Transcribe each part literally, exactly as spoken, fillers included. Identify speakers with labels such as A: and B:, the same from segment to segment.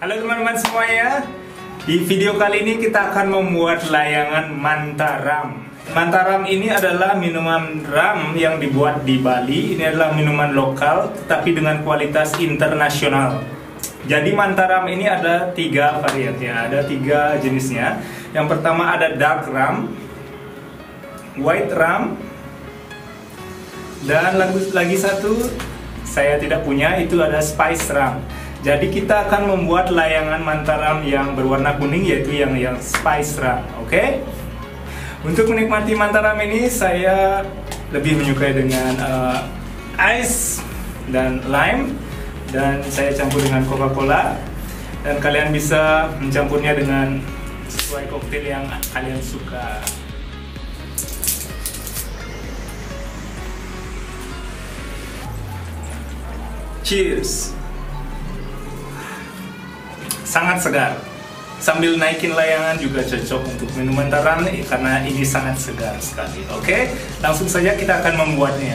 A: Halo teman-teman semuanya. Di video kali ini kita akan membuat layangan Mantaram. Mantaram ini adalah minuman ram yang dibuat di Bali. Ini adalah minuman lokal tetapi dengan kualitas internasional. Jadi Mantaram ini ada tiga variannya, ada tiga jenisnya. Yang pertama ada dark ram, white ram, dan lagi satu saya tidak punya, itu ada spice ram. Jadi kita akan membuat layangan Mantaram yang berwarna kuning, yaitu yang yang spice ram. Oke? Okay? Untuk menikmati Mantaram ini saya lebih menyukai dengan uh, ice dan lime, dan saya campur dengan Coca-Cola. Dan kalian bisa mencampurnya dengan sesuai koktail yang kalian suka. Cheers. Sangat segar. Sambil naikin layangan juga cocok untuk minum Mantaram nih, karena ini sangat segar sekali. Oke, langsung saja kita akan membuatnya.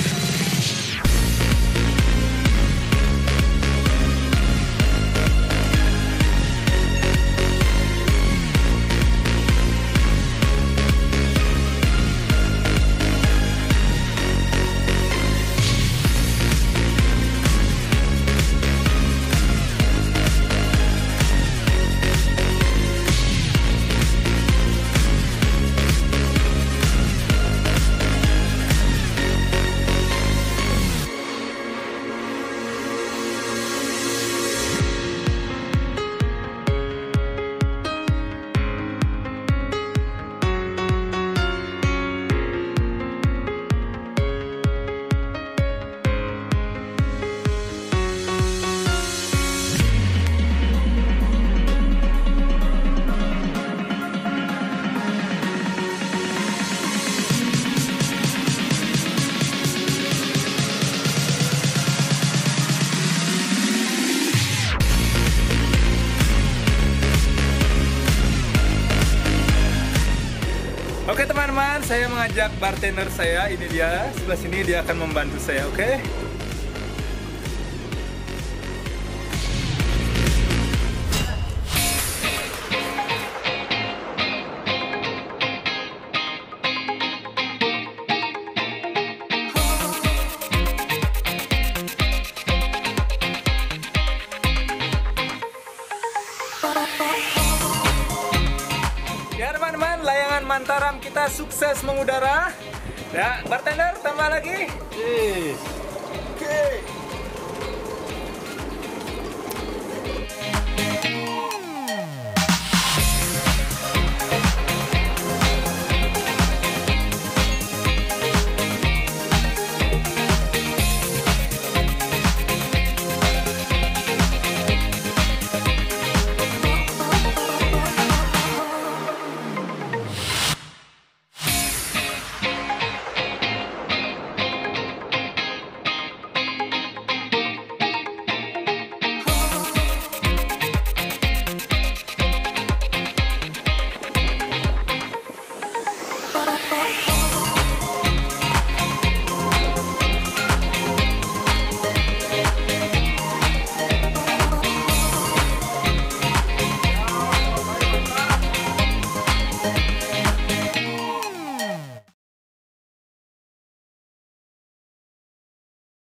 A: Oke teman-teman, saya mengajak bartender saya, ini dia, sebelah sini dia akan membantu saya, oke? Ya teman-teman, layangan Mantaram kita sukses mengudara. Ya, bartender tambah lagi.
B: Yes.
A: Oke.